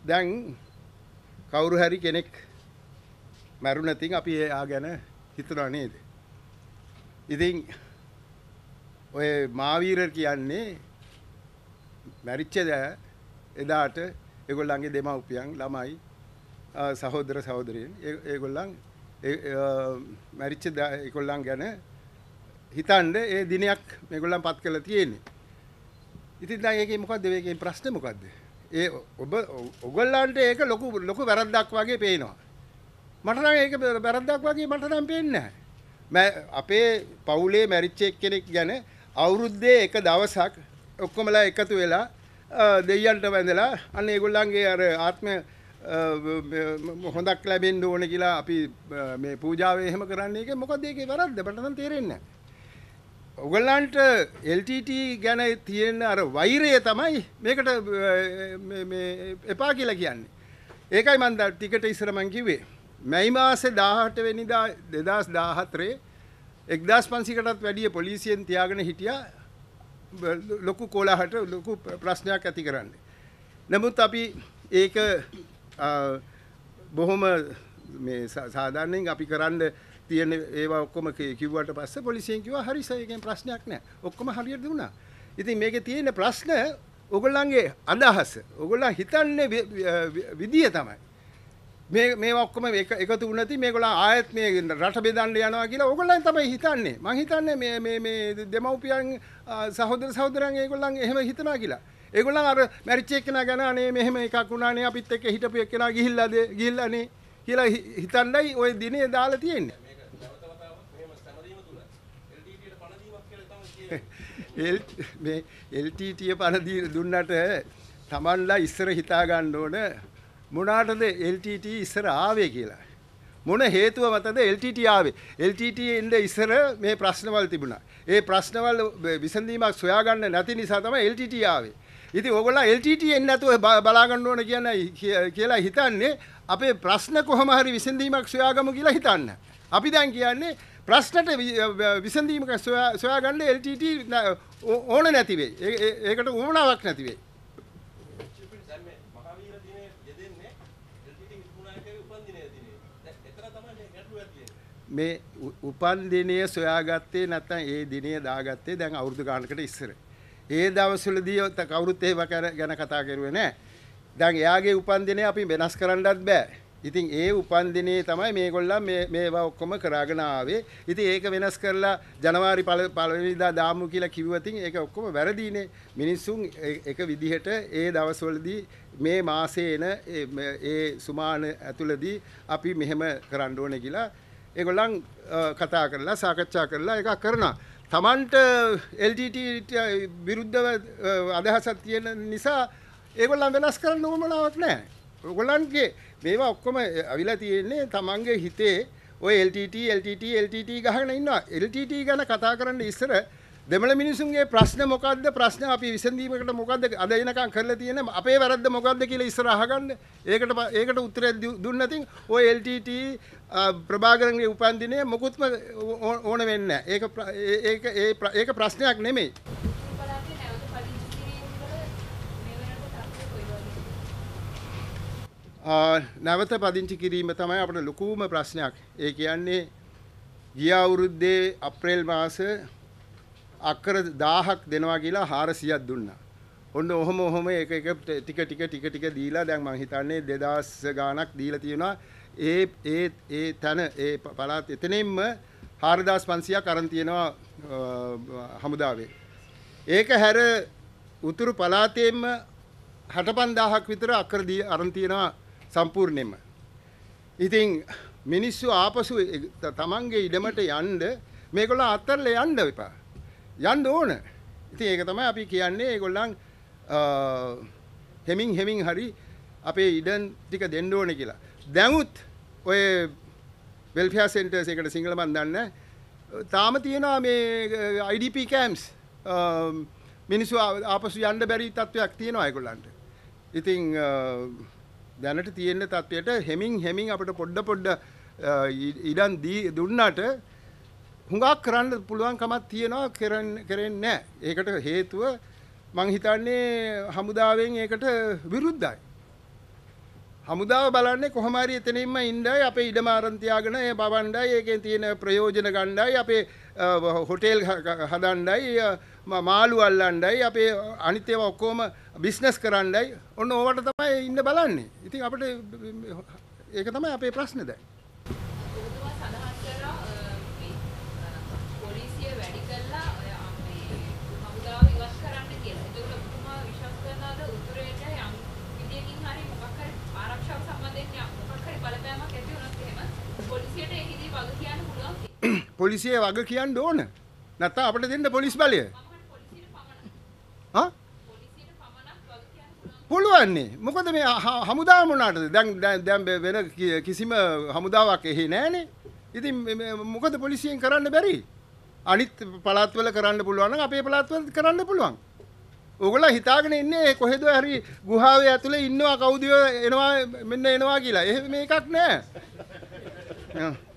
දැන් කවුරු හරි කෙනෙක් මරුණතින් අපි එයා ගැන හිතනවා නේද? ඉතින් ඔය මාවීරර් කියන්නේ මැරිච්ච එදාට ඒගොල්ලන්ගේ දෙමව්පියන් ළමයි සහෝදර සහෝදරියන් ඒගොල්ලන් මැරිච්ච ඒගොල්ලන් ගැන හිතන්න ඒ දිනයක් මේගොල්ලන් පත් කරලා තියෙන්නේ. ඉතින් දැන් ඒකේ මොකද්ද මේකේ ප්‍රශ්නේ මොකද්ද? ඒ ඔයගොල්ලන්ට ඒක ලොකු වැරද්දක් වගේ පේනවා. මට නම් ඒක වැරද්දක් වගේ මට නම් පේන්නේ නැහැ. අපේ පවුලේ මැරිච්ච එක්කෙනෙක් ගැන අවුරුද්දේ එක දවසක් ඔක්කොමලා එකතු වෙලා දෙයියන්ට වැඳලා අන්න ඒගොල්ලන්ගේ අර ආත්ම හොඳක් ලැබෙන්න ඕන කියලා අපි මේ පූජාවේ එහෙම කරන්නේ ඒක මොකද ඒකේ වැරද්ද මට නම් තේරෙන්නේ නැහැ. ඔයගොල්ලන්ට LTT ගැන තියෙන අර වෛරය තමයි මේකට මේ එපා කියලා කියන්නේ. ඒකයි මම ටිකට ඉස්සර මං කිව්වේ. මැයි මාසේ 18 වෙනිදා 2014 1500කටත් වැඩිය පොලිසියෙන් තියාගෙන හිටියා ලොකු කොලාහට ලොකු ප්‍රශ්නයක් ඇති කරන්නේ. නමුත් අපි ඒක බොහොම මේ සාමාන්‍යයෙන් අපි කරන්න තියෙන ඒවා ඔක්කොම කිව්වට පස්සේ පොලිසියෙන් කිව්වා හරි සර් ඒකෙන් ප්‍රශ්නයක් නැහැ. ඔක්කොම හරියට දුන්නා. ඉතින් මේකේ තියෙන ප්‍රශ්න ඔයගොල්ලන්ගේ අදහස. ඔයගොල්ලන් හිතන්නේ විදිය තමයි. මේවා ඔක්කොම එකතු වුණාති මේගොල්ලන් ආයෙත් මේ රට බෙදන්න යනවා කියලා ඔයගොල්ලන් තමයි හිතන්නේ. මං හිතන්නේ මේ දෙමව්පියන් සහෝදර සහෝදරයන් ඒගොල්ලන් එහෙම හිතනවා කියලා. ඒගොල්ලන් අර මැරිච් එක්කෙනා ගැන අනේ මෙහෙම එකක් වුණානේ අපිත් එක්ක හිටපු එක්කෙනා ගිහිල්ලානේ කියලා හිතන්නයි ওই දිනේ දාලා තියෙන්නේ. මේ LTT පණ දුන්නට තමන්ලා ඉස්සර හිතා ගන්න ඕන මොනකටද LTT ඉස්සර ආවේ කියලා. මොන හේතුව මතද LTT ආවේ? LTT එන්නේ ඉස්සර මේ ප්‍රශ්නවල් තිබුණා. ඒ ප්‍රශ්නවල් විසඳීමක් සොයා ගන්න නැති නිසා තමයි LTT ආවේ. ඉතින් ඕගොල්ලෝ LTT එන්නේ නැතුව බලා ගන්න ඕන කියලා හිතන්නේ අපේ ප්‍රශ්න කොහොම හරි විසඳීමක් සොයාගමු කියලා හිතන්න. අපි දැන් කියන්නේ ප්‍රශ්නට විසඳීමක් සොයාගන්න LTT ඕන නැති වෙයි. ඒකට උවමනාවක් නැති වෙයි. මේ උපන් දිනය සොයාගත්තේ නැත්නම් ඒ දිනය දාගත්තේ දැන් අවුරුදු ගානකට ඉස්සර. ඒ දවස්වලදී කවුරුත් ඒව ගැන කතා කරුවේ නැහැ. දැන් එයාගේ උපන් දිනය අපි වෙනස් කරන්නවත් බෑ. ඉතින් ඒ උපන් දිනේ තමයි මේගොල්ලන් මේවා ඔක්කොම කරාගෙන ආවේ. ඉතින් ඒක වෙනස් කරලා ජනවාරි 1 වෙනිදා දාමු කියලා කිව්වතින් ඒක ඔක්කොම වැරදීනේ. මිනිස්සුන් එක විදිහට ඒ දවස්වලදී මේ මාසේ එන ඒ සුමාන ඇතුළතදී අපි මෙහෙම කරන්න ඕනේ කියලා ඒගොල්ලන් කතා කරලා සාකච්ඡා කරලා එකක් කරනවා. Tamanට LTT විරුද්ධව අදහසක් තියෙන නිසා ඒගොල්ලන් වෙනස් කරන්න ඕමනාවක් නැහැ. ඔයගොල්ලන්ගේ මේවා ඔක්කොම අවිලා තියෙන්නේ තමන්ගේ හිතේ ඔය LTT ගහගෙන ඉන්නවා. LTT ගැන කතා කරන්න ඉස්සර දෙමළ මිනිසුන්ගේ ප්‍රශ්න මොකද්ද? ප්‍රශ්න අපි විසඳීමකට මොකද්ද අද එනකන් කරලා තියෙන්නේ? අපේ වැරද්ද මොකද්ද කියලා ඉස්සර අහගන්න. ඒකට උත්තරය දුන්න නැතිනම් ඔය LTT ප්‍රභාකරන්ගේ උපන්දිනය මොකුත්ම ඕන වෙන්නේ නැහැ. ඒක ප්‍රශ්නයක් නෙමෙයි. නැවත පදිංචි කිරීම තමයි අපේ ලොකුම ප්‍රශ්නයක්. ඒ කියන්නේ ගිය අවුරුද්දේ අප්‍රේල් මාස අක්කර 1000ක් දෙනවා කියලා 400ක් දුන්නා. ඔන්න ඔහොම එක ටික දීලා දැන් මම හිතන්නේ 2000 ගාණක් දීලා තියෙනවා. ඒ තන ඒ පළාත් එතනින්ම 4500ක් අරන් තියෙනවා හමුදාවේ. ඒක හැර උතුරු පළාතේම 65000ක් විතර අක්කර අරන් තියෙනවා සම්පූර්ණයෙන්ම. ඉතින් මිනිස්සු ආපසු තමන්ගේ ඉඩමට යන්න මේගොල්ලෝ අත්තරලා යන්න එපා. යන්න ඕන. ඉතින් ඒක තමයි අපි කියන්නේ ඒගොල්ලන් හෙමින් හරි අපේ ඉඩම් ටික දෙන්න ඕනේ කියලා. දැනුත් ඔය වෙල්ෆෙයාර් සෙන්ටර්ස් එකට සිංහල මන් දන්නේ තාම තියෙනවා මේ IDP camps මිනිස්සු ආපසු යන්න බැරි තත්වයක් තියෙනවා ඒගොල්ලන්ට. ඉතින් දැනට තියෙන තත්වයට හෙමින් අපිට පොඩ්ඩ ඉඩම් දුන්නාට හුඟක් කරන්න පුළුවන් කමක් තියෙනවා කරන්නේ නැහැ. ඒකට හේතුව මං හිතන්නේ හමුදාවෙන් ඒකට විරුද්ධයි. හමුදාව බලන්නේ කොහොම හරි එතනින්ම ඉන්නයි අපේ ඉඩම ආරන් තියාගෙන ඒ බවණ්ඩයි ඒකෙන් තියෙන ප්‍රයෝජන ගන්නයි අපේ හොටෙල් හදන්නයි මාළු අල්ලන්නයි අපේ අනිත් ඒවා ඔක්කොම බිස්නස් කරන්නයි ඔන්න ඕවට තමයි ඉන්න බලන්නේ. ඉතින් අපිට ඒක තමයි අපේ ප්‍රශ්නේ දැන්. පොලිසිය වග කියන්න ඕන. නැත්නම් අපිට දෙන්න පොලිස් බලය. හා? පුළුවන් නේ. මොකද මේ හමුදාව මොනවාටද? දැන් වෙන කිසිම හමුදාවක් එහි නැහනේ. ඉතින් මොකද පොලිසියෙන් කරන්න බැරි? අනිත් පළාත්වල කරන්න පුළුවන් නම් අපේ පළාත්වල කරන්න පුළුවන්. ඕගොල්ලෝ හිතාගෙන ඉන්නේ කොහෙද හරි ගුහාවේ ඇතුලේ ඉන්නවා කවුද එනවා මෙන්න එනවා කියලා. එහෙම මේකක් නෑ.